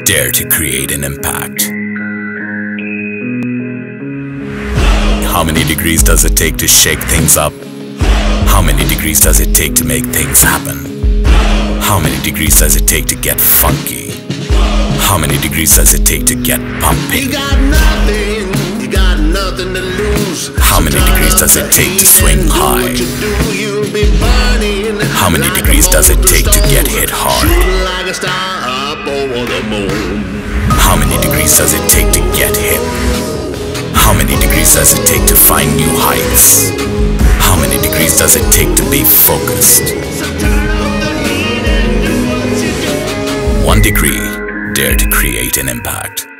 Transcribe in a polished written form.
dare to create an impact. How many degrees does it take to shake things up? How many degrees does it take to make things happen? How many degrees does it take to get funky? How many degrees does it take to get pumping? You got nothing to lose. How many degrees does it take to swing high? How many degrees does it take to get hit hard? How many degrees does it take to get hip? How many degrees does it take to find new heights? How many degrees does it take to be focused? 1 degree, dare to create an impact.